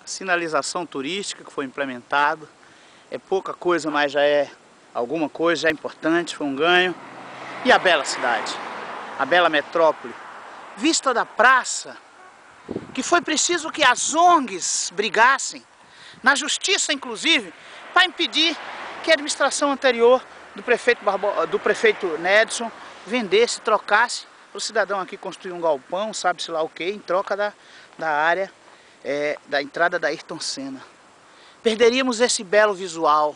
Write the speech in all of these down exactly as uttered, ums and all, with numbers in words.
sinalização turística que foi implementada. É pouca coisa, mas já é alguma coisa, já é importante, foi um ganho. E a bela cidade, a bela metrópole, vista da praça, que foi preciso que as O N Gs brigassem, na justiça inclusive, para impedir que a administração anterior do prefeito, Barbo... do prefeito Nedson vendesse, trocasse, para o cidadão aqui construir um galpão, sabe-se lá o que, em troca da, da área, é, da entrada da Ayrton Senna. Perderíamos esse belo visual.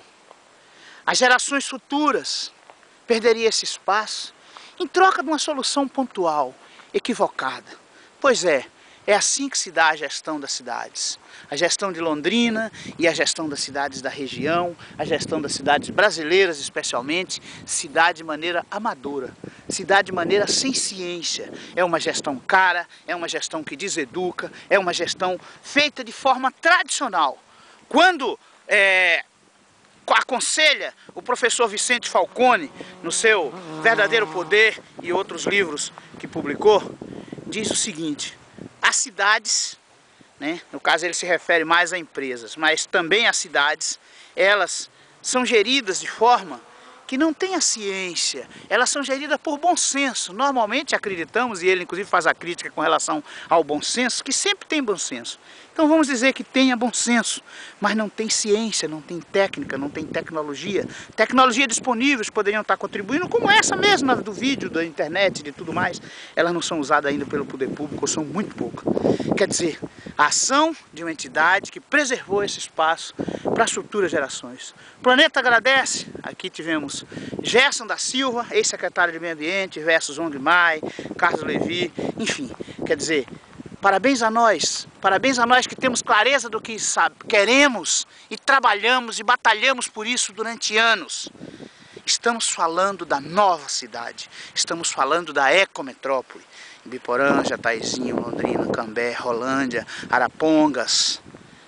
As gerações futuras perderiam esse espaço em troca de uma solução pontual, equivocada. Pois é, é assim que se dá a gestão das cidades. A gestão de Londrina e a gestão das cidades da região, a gestão das cidades brasileiras especialmente, se dá de maneira amadora, se dá de maneira sem ciência. É uma gestão cara, é uma gestão que deseduca, é uma gestão feita de forma tradicional. Quando é, aconselha o professor Vicente Falcone, no seu Verdadeiro Poder e outros livros que publicou, diz o seguinte: as cidades, né, no caso ele se refere mais a empresas, mas também as cidades, elas são geridas de forma que não tem a ciência, elas são geridas por bom senso. Normalmente acreditamos, e ele inclusive faz a crítica com relação ao bom senso, que sempre tem bom senso. Então vamos dizer que tenha bom senso, mas não tem ciência, não tem técnica, não tem tecnologia. Tecnologia disponíveis poderiam estar contribuindo, como essa mesma do vídeo, da internet, de tudo mais. Elas não são usadas ainda pelo poder público, ou são muito poucas. Quer dizer, a ação de uma entidade que preservou esse espaço para as futuras gerações. O planeta agradece. Aqui tivemos Gerson da Silva, ex-secretário de Meio Ambiente, versus Ong Mai, Carlos Levi, enfim, quer dizer, parabéns a nós, parabéns a nós que temos clareza do que sabe, queremos e trabalhamos e batalhamos por isso durante anos. Estamos falando da nova cidade, estamos falando da ecometrópole, Ibiporã, Jataizinho, Londrina, Cambé, Rolândia, Arapongas,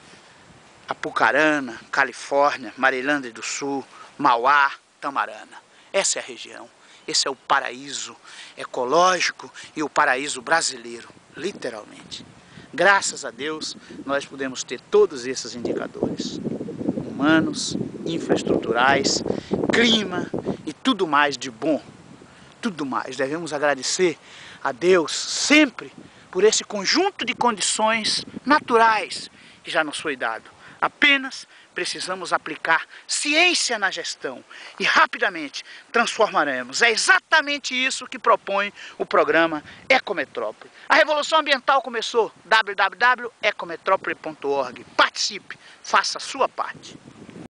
Apucarana, Califórnia, Marilândia do Sul, Mauá, Tamarana. Essa é a região, esse é o paraíso ecológico e o paraíso brasileiro, literalmente. Graças a Deus, nós podemos ter todos esses indicadores, humanos, infraestruturais, clima e tudo mais de bom, tudo mais. Devemos agradecer a Deus sempre por esse conjunto de condições naturais que já nos foi dado. Apenas precisamos aplicar ciência na gestão e rapidamente transformaremos. É exatamente isso que propõe o programa Ecometrópole. A revolução ambiental começou. w w w ponto ecometrópole ponto org. Participe, faça a sua parte.